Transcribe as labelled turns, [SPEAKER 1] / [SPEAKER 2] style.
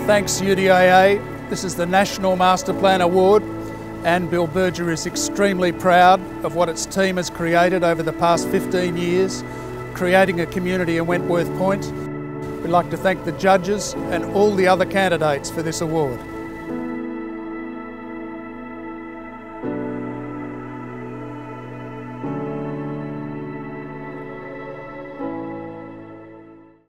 [SPEAKER 1] Thanks UDIA. This is the National Masterplanned Award, and Billbergia is extremely proud of what its team has created over the past 15 years, creating a community in Wentworth Point. We'd like to thank the judges and all the other candidates for this award.